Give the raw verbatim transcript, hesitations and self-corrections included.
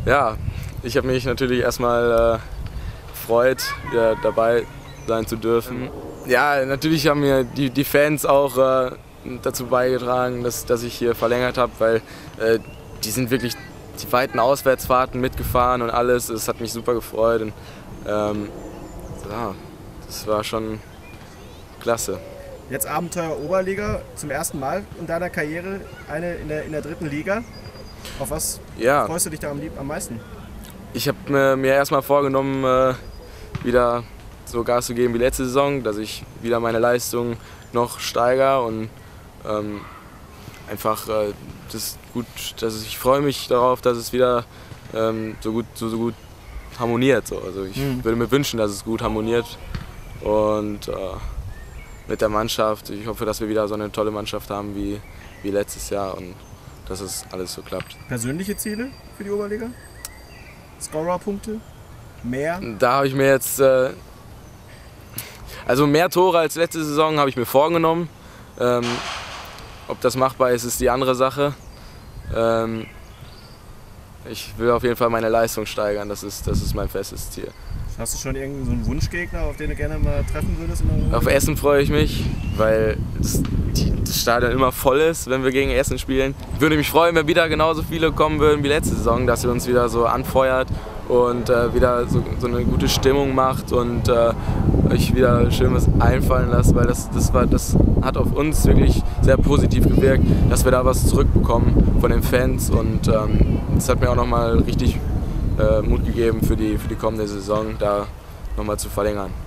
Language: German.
Ja, ich habe mich natürlich erstmal äh, gefreut, wieder dabei sein zu dürfen. Ja, natürlich haben mir die, die Fans auch äh, dazu beigetragen, dass, dass ich hier verlängert habe, weil äh, die sind wirklich die weiten Auswärtsfahrten mitgefahren und alles. Es hat mich super gefreut und ähm, ja, das war schon klasse. Jetzt Abenteuer Oberliga, zum ersten Mal in deiner Karriere, eine in der, in der dritten Liga. Auf was Ja. freust du dich da am, lieb, am meisten? Ich habe mir, mir erstmal vorgenommen, äh, wieder so Gas zu geben wie letzte Saison, dass ich wieder meine Leistung noch steigere und ähm, einfach äh, das gut, dass ich freue mich darauf, dass es wieder ähm, so gut so, so gut harmoniert. So. Also ich mhm. würde mir wünschen, dass es gut harmoniert und äh, mit der Mannschaft. Ich hoffe, dass wir wieder so eine tolle Mannschaft haben wie, wie letztes Jahr und dass es alles so klappt. Persönliche Ziele für die Oberliga? Scorerpunkte? Mehr? Da habe ich mir jetzt äh, also mehr Tore als letzte Saison habe ich mir vorgenommen. Ähm, ob das machbar ist, ist die andere Sache. Ähm, ich will auf jeden Fall meine Leistung steigern, das ist, das ist mein festes Ziel. Hast du schon irgendeinen so einen Wunschgegner, auf den du gerne mal treffen würdest? In der auf Essen freue ich mich, weil das, die, das Stadion immer voll ist, wenn wir gegen Essen spielen. Ich würde mich freuen, wenn wieder genauso viele kommen würden wie letzte Saison, dass ihr uns wieder so anfeuert und äh, wieder so, so eine gute Stimmung macht und äh, euch wieder schön was einfallen lasst, weil das, das, war, das hat auf uns wirklich sehr positiv gewirkt, dass wir da was zurückbekommen von den Fans und ähm, das hat mir auch nochmal richtig äh, Mut gegeben für die, für die kommende Saison, da nochmal zu verlängern.